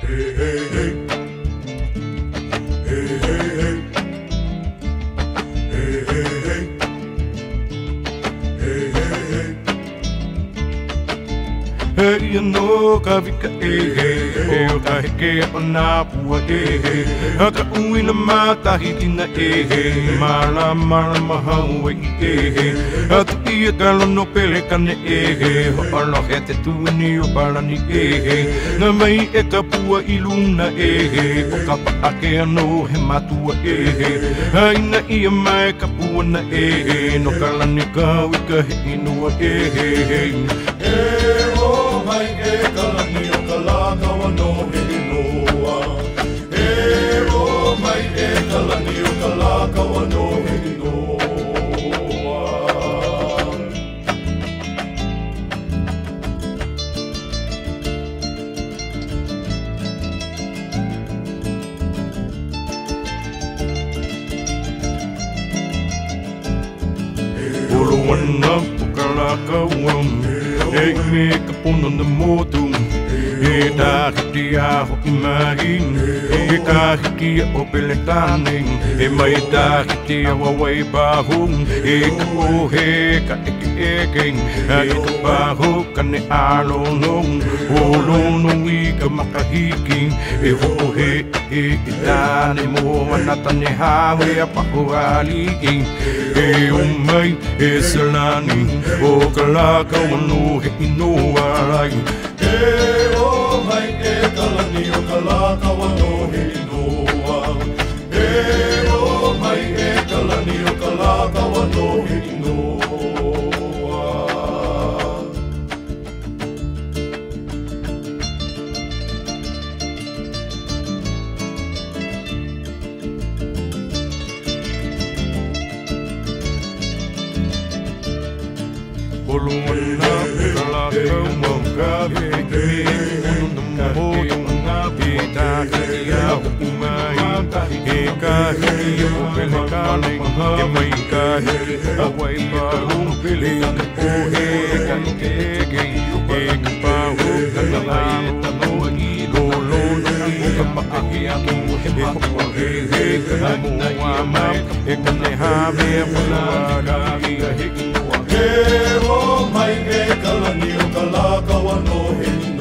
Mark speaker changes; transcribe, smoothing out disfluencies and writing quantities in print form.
Speaker 1: Hey, you know, kavika eh, o ka heke ona pua haka ui na mata hiti na mala mala mahau hatu ia kalo no pele kane ho alo hete tuini o parani na mai e ka pua iluna o ka paake ano he matua haina ia mai ka pua na no kalani ka wika he inua
Speaker 2: mai e kalani o ka lākawa no he inoa. E o mai e kalani o ka lākawa no he inoa.
Speaker 1: Olo wana o ka lākawa e me ka pono na motu e tā hiti a hoki mahi e ka hiki o pele tāne e mai tā hiti a wawai pāhu e ka ohe ka eke a i ka pāhu ka ne alono o lono i ka makahiki e hohe e tāne mo anata ne hawe a paho aliki e umai e salani o ka laka wano he inoa rai
Speaker 2: E o mai e kalani o ka lākawa no he inoa. E o mai e kalani o ka lākawa no he inoa.
Speaker 1: Olo wana ka lākawa ka heke ono na motu e tā hiki a hoki mai e ka hiki o pele kāne e mai ka hiki a wai pāhu e ka ohe ka eke e ka pāhu ka na lai e tano i lolo i ka makahi atu e hoko he ka moa mai e ka ne hawe a wala ka hiki a hiki noa
Speaker 2: E o mai e kalani o ka lākawa no he inoa.